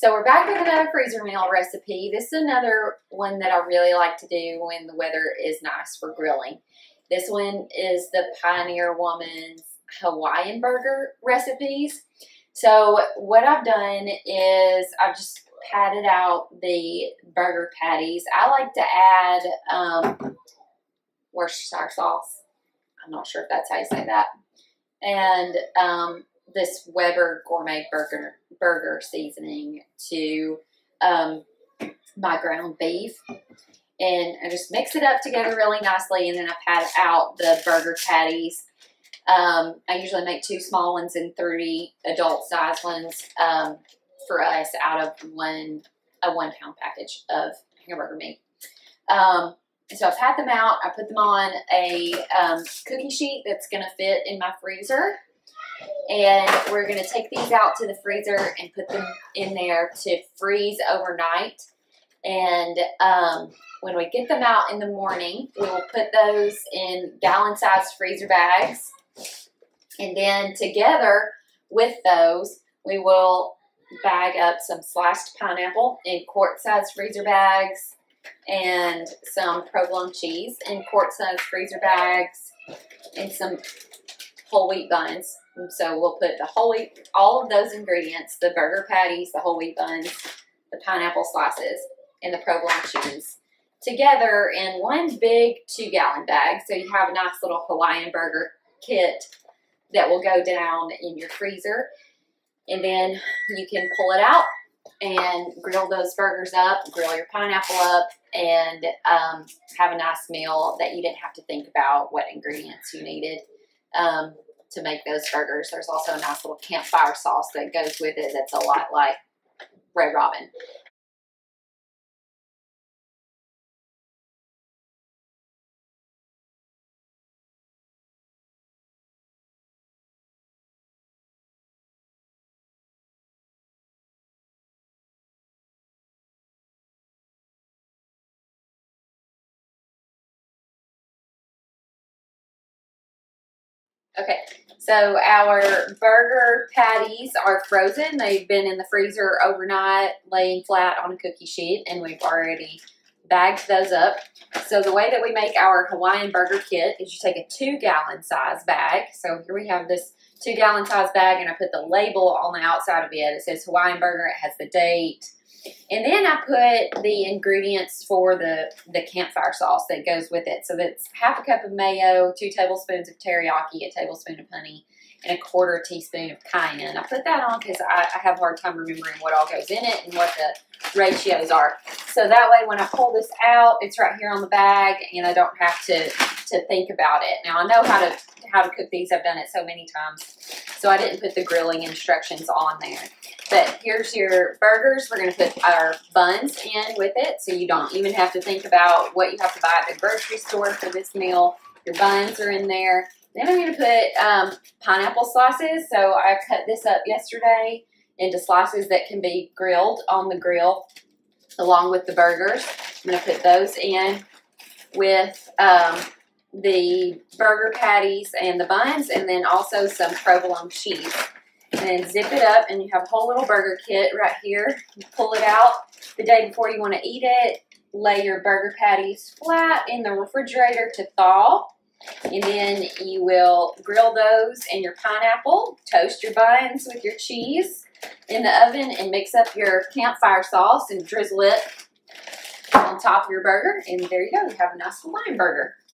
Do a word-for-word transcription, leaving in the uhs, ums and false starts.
So we're back with another freezer meal recipe. This is another one that I really like to do when the weather is nice for grilling. This one is the Pioneer Woman's Hawaiian burger recipes. So what I've done is I've just patted out the burger patties. I like to add um, Worcestershire sauce. I'm not sure if that's how you say that. And um, this Weber Gourmet Burger burger seasoning to um, my ground beef. And I just mix it up together really nicely, and then I pat out the burger patties. Um, I usually make two small ones and three adult size ones um, for us out of one a one pound package of hamburger meat. Um, so I pat them out. I put them on a um, cookie sheet that's going to fit in my freezer. And we're going to take these out to the freezer and put them in there to freeze overnight. And um, when we get them out in the morning, we will put those in gallon-sized freezer bags. And then together with those, we will bag up some sliced pineapple in quart-sized freezer bags and some provolone cheese in quart-sized freezer bags and some whole wheat buns. And so we'll put the whole wheat, all of those ingredients, the burger patties, the whole wheat buns, the pineapple slices, and the provolone cheese together in one big two gallon bag. So you have a nice little Hawaiian burger kit that will go down in your freezer. And then you can pull it out and grill those burgers up, grill your pineapple up, and um, have a nice meal that you didn't have to think about what ingredients you needed um, to make those burgers. There's also a nice little campfire sauce that goes with it that's a lot like Red Robin. Okay, so our burger patties are frozen. They've been in the freezer overnight, laying flat on a cookie sheet, and we've already bagged those up. So the way that we make our Hawaiian burger kit is you take a two gallon size bag. So here we have this two gallon size bag, and I put the label on the outside of it. It says Hawaiian burger. It has the date. And then I put the ingredients for the, the campfire sauce that goes with it. So that's half a cup of mayo, two tablespoons of teriyaki, a tablespoon of honey, and a quarter teaspoon of cayenne. I put that on because I, I have a hard time remembering what all goes in it and what the ratios are. So that way when I pull this out, it's right here on the bag and I don't have to, to think about it. Now I know how to, how to cook these. I've done it so many times. So I didn't put the grilling instructions on there. But here's your burgers. We're going to put our buns in with it, so you don't even have to think about what you have to buy at the grocery store for this meal. Your buns are in there. Then I'm going to put um, pineapple slices. So I cut this up yesterday into slices that can be grilled on the grill along with the burgers. I'm going to put those in with um, the burger patties and the buns, and then also some provolone cheese. And then zip it up, and you have a whole little burger kit right here. You pull it out the day before you want to eat it. Lay your burger patties flat in the refrigerator to thaw. And then you will grill those and your pineapple. Toast your buns with your cheese in the oven and mix up your campfire sauce and drizzle it on top of your burger. And there you go. You have a nice Hawaiian burger.